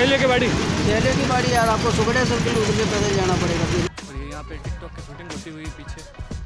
सहेलियों की बाड़ी। सहेलियों की बाड़ी यार, आपको सुगड़े सर्किल उधर से पैदल जाना पड़ेगा। और ये यहाँ पे टिकटॉक की शूटिंग होती हुई पीछे।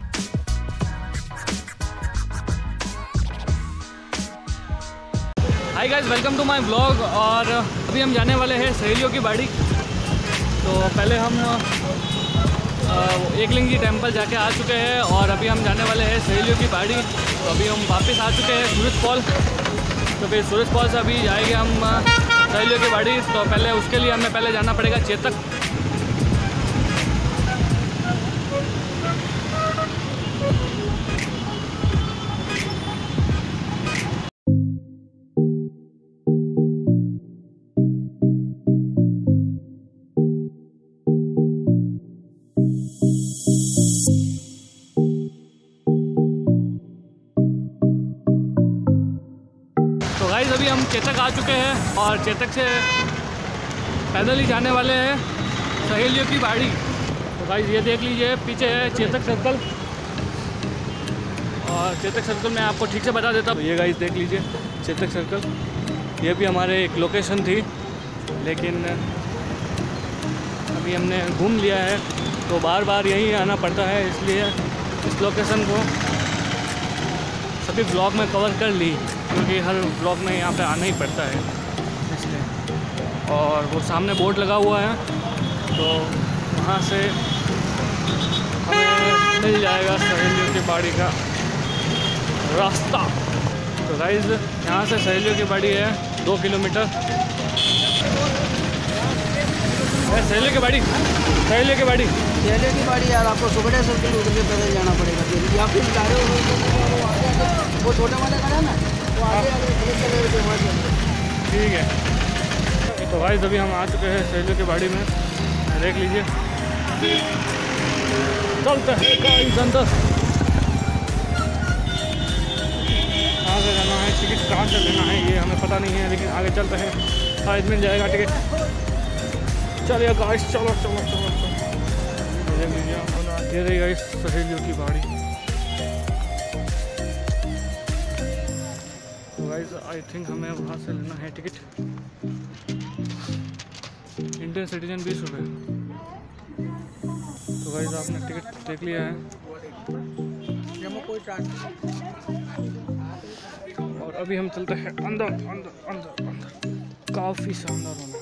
Hi guys, welcome to my blog. और अभी हम जाने वाले हैं सहेलियों की बाड़ी। तो पहले हम एकलिंगी टेम्पल जाके आ चुके हैं और अभी हम जाने वाले हैं सहेलियों की बाड़ी। तो अभी हम वापस आ चुके हैं सूरज फॉल। तो फिर सूरज फॉल से अभी जाएंगे हम सहेलियों की बाड़ी। तो पहले उसके लिए हमें पहले जाना पड़ेगा चेतक। तो गाइस अभी हम चेतक आ चुके हैं और चेतक से पैदल ही जाने वाले हैं सहेलियों की बाड़ी। तो गाइस ये देख लीजिए, पीछे है चेतक सर्कल। और चेतक सर्कल मैं आपको ठीक से बता देता हूँ। तो ये गाइस देख लीजिए चेतक सर्कल। ये भी हमारे एक लोकेशन थी, लेकिन अभी हमने घूम लिया है तो बार बार यहीं आना पड़ता है, इसलिए इस लोकेशन को सभी ब्लॉग में कवर कर ली, क्योंकि हर ब्लॉग में यहाँ पे आना ही पड़ता है इसलिए। और वो सामने बोर्ड लगा हुआ है, तो वहाँ से हमें मिल जाएगा सहेलियों की बाड़ी का रास्ता। तो गाइस यहाँ से सहेलियों की बाड़ी है 2 किलोमीटर। सहेलियों की बाड़ी, सहेलियों की बाड़ी, सहेलियों की बाड़ी यार, आपको सुगड़े सर्किल उधर से पैदल जाना पड़ेगा। या फिर वो छोटे वाले खड़ा ना, तो आगे ठीक है। तो गाइस अभी हम आ चुके हैं सहेलियों की बाड़ी में, देख लीजिए। चलते हैं गाइस अंदर। कहाँ से जाना है, टिकट कहाँ से लेना है ये हमें पता नहीं है, लेकिन आगे चलते हैं, शायद मिल जाएगा टिकट। चलिए गाइस, चलो चलो चलो चलो। देख लीजिए ये रही गाइस सहेलियों की बाड़ी। तो गाइस आई थिंक हमें वहाँ से लेना है टिकट। इंडियन सिटीजन 20 रुपये। तो गाइस आपने टिकट देख लिया है और अभी हम चलते हैं अंदर अंदर अंदर अंदर। काफ़ी शानदार होना है।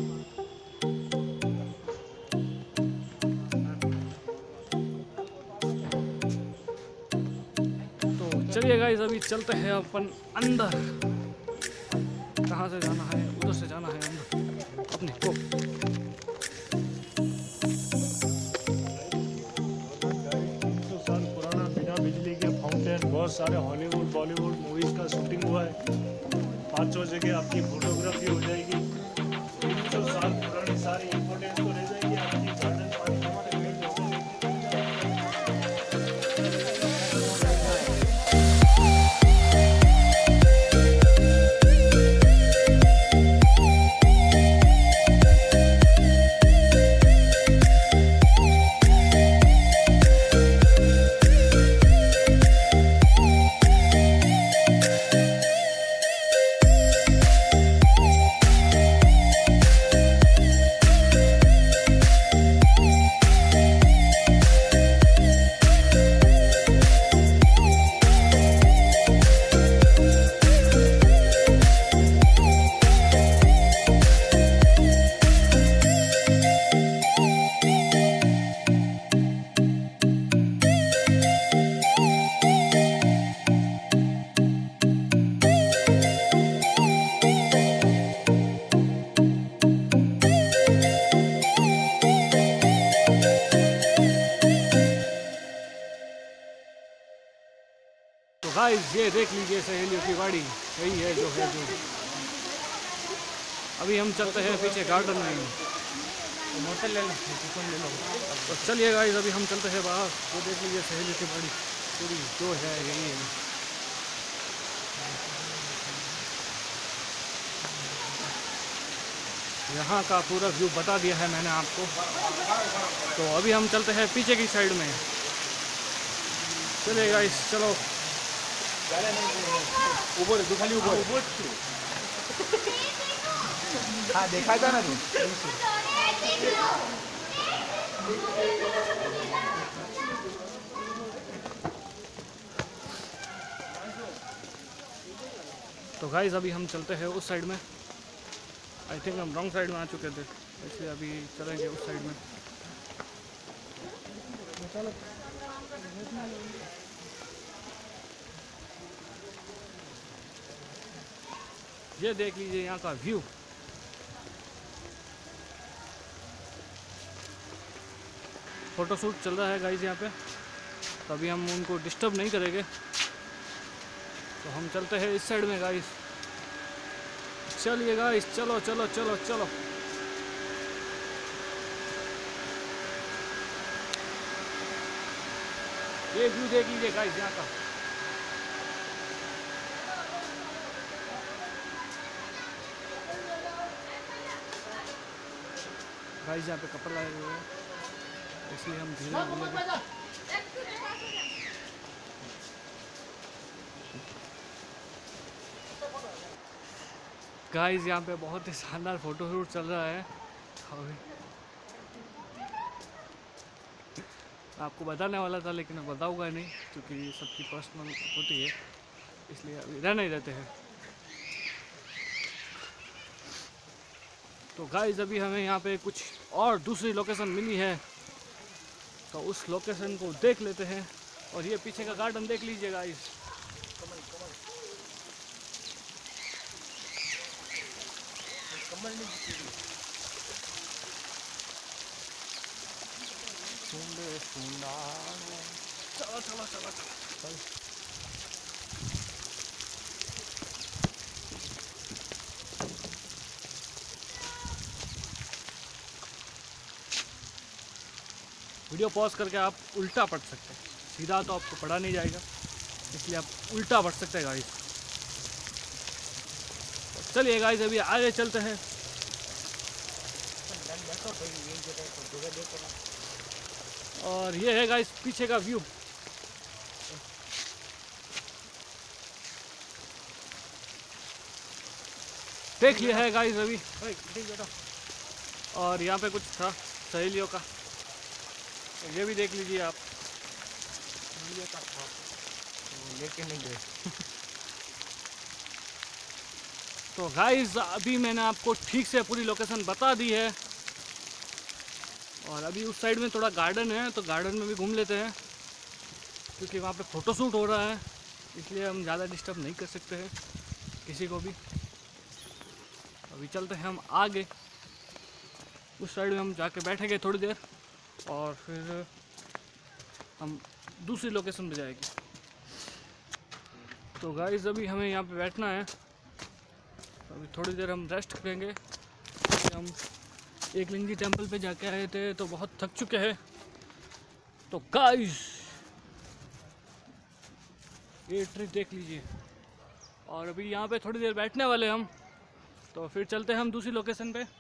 चलिए गाइस अभी चलते हैं अपन अंदर। कहाँ से जाना है, उधर से जाना है अंदर अपने को। 100 साल पुराना बिना बिजली के फाउंटेन, बहुत सारे हॉलीवुड बॉलीवुड मूवीज का शूटिंग हुआ है। 500 जगह आपकी फोटोग्राफी हो जाएगी। 100 साल पुरानी सारी इम्पोर्टेंस तो रह जाएगी आपकी। गार्डन पानी हमारे पेड़ गाइस ये देख लीजिए सहेलियों की बाड़ी, यही है जो है जो। अभी हम चलते हैं पीछे गार्डन में। मोटर ले लो, ले लो। तो चलिए गाइस अभी हम चलते हैं बाहर। वो देख लीजिए सहेलियों की बाड़ी पूरी जो है यही है। यहाँ का पूरा व्यू बता दिया है मैंने आपको। तो अभी हम चलते हैं पीछे की साइड में। चलिए गाइस चलो। ऊपर खाली ऊपर हाँ देखा था ना तू। तो गाइस अभी हम चलते हैं उस साइड में। आई थिंक हम रॉन्ग साइड में आ चुके थे, इसलिए अभी चलेंगे उस साइड में। ये देख लीजिए यहाँ का व्यू। फोटोशूट चल रहा है गाइस यहाँ पे, तो अभी हम उनको डिस्टर्ब नहीं करेंगे। तो हम चलते हैं इस साइड में गाइस। चलिए गाइस, चलो चलो चलो चलो। ये व्यू देख लीजिए गाइस यहाँ का। गाइस यहाँ पे कपड़े लाए हुए हैं, इसलिए हम धीरे धीरे। गाइस यहाँ पे बहुत ही शानदार फोटोशूट चल रहा है। आपको बताने वाला था लेकिन मैं बताऊंगा नहीं, क्योंकि सबकी पर्सनल होती है, इसलिए अभी रहने ही देते हैं। तो गाइस अभी हमें यहाँ पे कुछ और दूसरी लोकेशन मिली है, तो उस लोकेशन को देख लेते हैं। और ये पीछे का गार्डन देख लीजिए गाइस। चलो चलो चलो चलो। वीडियो पॉज करके आप उल्टा पढ़ सकते हैं, सीधा तो आपको पढ़ा नहीं जाएगा, इसलिए आप उल्टा पढ़ सकते हैं गाइस। चलिए गाइस अभी आगे चलते हैं। और ये है गाइस पीछे का व्यू। देख लिया है गाइस अभी। और यहाँ पे कुछ था सहेलियों का, ये भी देख लीजिए आप। लेके नहीं गए। तो गाइस अभी मैंने आपको ठीक से पूरी लोकेशन बता दी है। और अभी उस साइड में थोड़ा गार्डन है, तो गार्डन में भी घूम लेते हैं, क्योंकि वहाँ पे फ़ोटोशूट हो रहा है, इसलिए हम ज़्यादा डिस्टर्ब नहीं कर सकते हैं किसी को भी। अभी चलते हैं हम आगे, उस साइड में हम जाके बैठेंगे थोड़ी देर, और फिर हम दूसरी लोकेशन पे जाएंगे। तो गाइस अभी हमें यहाँ पे बैठना है, तो अभी थोड़ी देर हम रेस्ट करेंगे। हम एकलिंगी टेम्पल पे जाके आए थे, तो बहुत थक चुके हैं। तो गाइस ये ट्री देख लीजिए। और अभी यहाँ पे थोड़ी देर बैठने वाले हम, तो फिर चलते हैं हम दूसरी लोकेशन पे।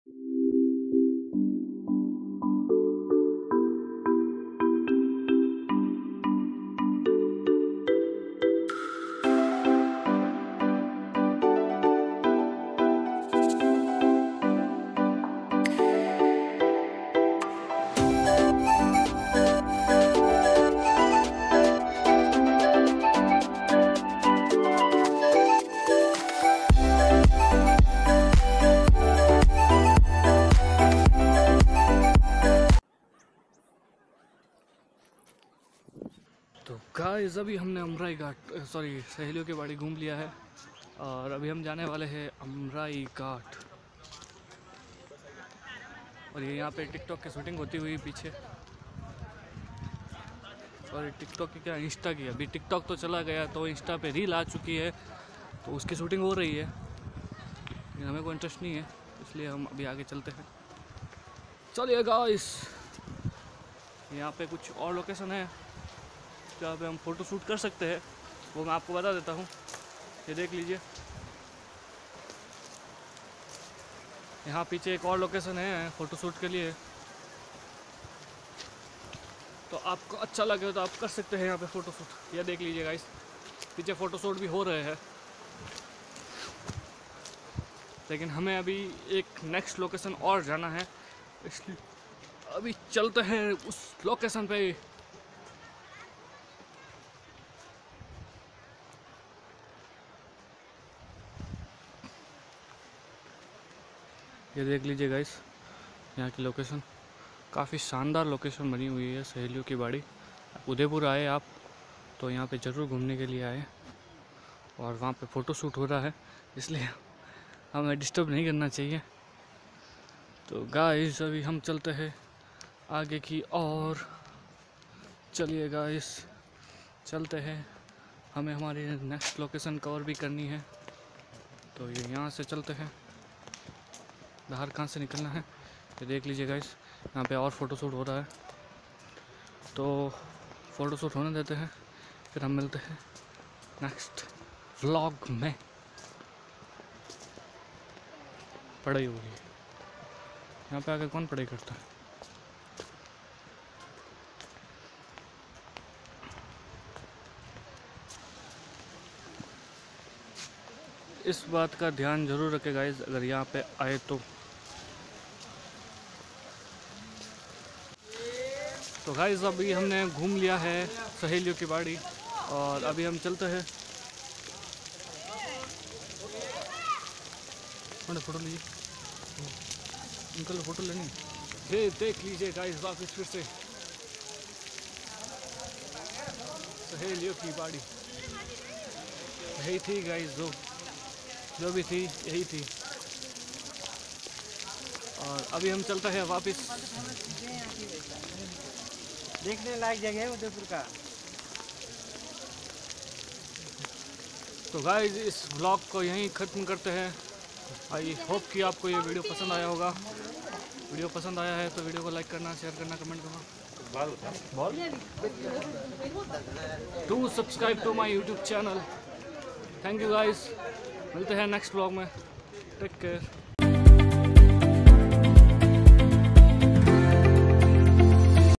तो गाइस अभी हमने अमराई घाट सहेलियों की बाड़ी घूम लिया है, और अभी हम जाने वाले हैं अमराई घाट। और ये यहाँ पे टिकटॉक की शूटिंग होती हुई पीछे, और टिकटॉक की क्या इंस्टा की, अभी टिकटॉक तो चला गया, तो इंस्टा पे रील आ चुकी है, तो उसकी शूटिंग हो रही है। लेकिन हमें कोई इंटरेस्ट नहीं है, इसलिए हम अभी आगे चलते हैं। चलिए गाइस, यहाँ पे कुछ और लोकेशन है जहाँ पे हम फ़ोटो शूट कर सकते हैं, वो मैं आपको बता देता हूँ। ये देख लीजिए, यहाँ पीछे एक और लोकेशन है फ़ोटो शूट के लिए, तो आपको अच्छा लगे तो आप कर सकते हैं यहाँ पे फ़ोटो शूट। ये देख लीजिए गाइस, पीछे फ़ोटो शूट भी हो रहे हैं। लेकिन हमें अभी एक नेक्स्ट लोकेशन और जाना है, इसलिए अभी चलते हैं उस लोकेशन पे। ये देख लीजिए गाइस, यहाँ की लोकेशन काफ़ी शानदार लोकेशन बनी हुई है। सहेलियों की बाड़ी। उदयपुर आए आप तो यहाँ पे ज़रूर घूमने के लिए आए, और वहाँ पे फ़ोटो शूट हो रहा है, इसलिए हमें डिस्टर्ब नहीं करना चाहिए। तो गाइस अभी हम चलते हैं आगे की और। चलिए गाइस चलते हैं, हमें हमारी नेक्स्ट लोकेशन कवर भी करनी है। तो ये यहाँ से चलते हैं, बाहर कहाँ से निकलना है ये देख लीजिए गाइस। यहाँ पे और फ़ोटो शूट हो रहा है, तो फ़ोटो शूट होने देते हैं, फिर हम मिलते हैं नेक्स्ट व्लॉग में। पढ़ाई हो रही है यहाँ पे, आके कौन पढ़ाई करता है। इस बात का ध्यान जरूर रखें गाइस अगर यहाँ पे आए तो गाइस अभी हमने घूम लिया है सहेलियों की बाड़ी, और अभी हम चलते हैं। फ़ोटो लीजिए, अंकल फ़ोटो लेनी। ये देख लीजिए गाइस वापस फिर से सहेलियों की बाड़ी। यही थी गाइस, जो भी थी यही थी। और अभी हम चलते हैं वापस। देखने लायक जगह है उदयपुर का। तो गाइस इस व्लॉग को यहीं ख़त्म करते हैं। आई होप कि आपको ये वीडियो पसंद आया होगा। वीडियो पसंद आया है तो वीडियो को लाइक करना, शेयर करना, कमेंट करना। Do subscribe to my YouTube channel. Thank you guys, मिलते हैं नेक्स्ट व्लॉग में। Take care.